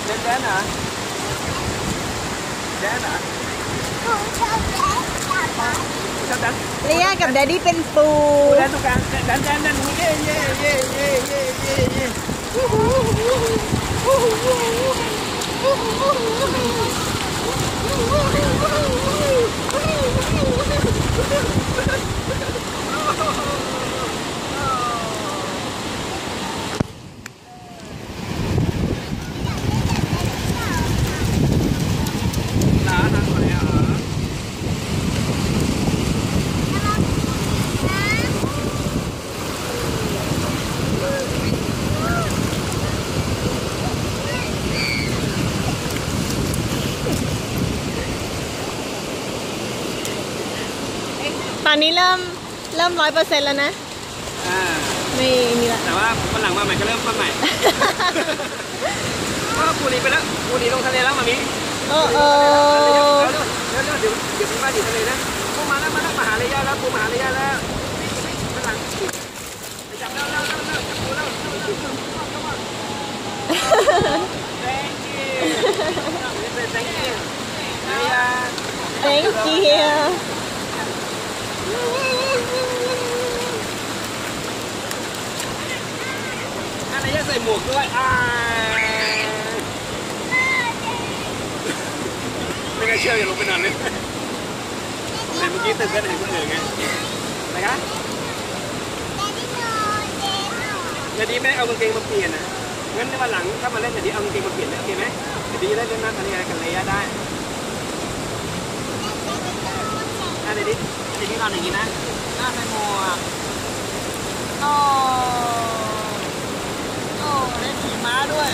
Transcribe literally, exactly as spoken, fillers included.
นแดนเหรอแดนเหรอชอบแดนเลียกับแดดดี้เป็นปูแดนตรงกลางแดนแดนแดนเย่เย่เย่เย่เย่เย่เย่ตอนนี้เริ่มเริ่มร้อยเปอร์เซ็นต์แล้วนะอ่าไม่มีละแต่ว่าวันหลังมาใหม่ก็เริ่มต้นใหม่ก็ปูนีไปแล้วปูนีลงทะเลแล้วมามิโอ้โหเดี๋ยวเดี๋ยวเดี๋ยวเดี๋ยวพี่มาดิทะเลนะปูมาแล้วมาแล้วมาหาเลยยาแล้วปูมาหาเลยยาแล้ววันหลังไปจับแล้วแล้วแล้วจับปูแล้ว thank you thank you อันนี้ยังใส่หมวกด้วยอ่าไม่ได้เชื่ออย่าลงไปนอนเลยแต่เมื่อกี้ตื่นเต้นเห็นคนอื่นไงอะไรคะเดี๋ยวนี้แม่เอากางเกงมาเปลี่ยนนะงั้นในวันหลังถ้ามาเล่นเดี๋ยวนี้เอากางเกงมาเปลี่ยนโอเคไหมเดี๋ยวนี้ได้เล่นน้ำทะเลกันเลยได้เดี๋ยวนี้เดี๋ยวนี้นอนอย่างนี้นะหน้าใส่หมวกโอ้โอ้ได้ขี่ม้าด้วย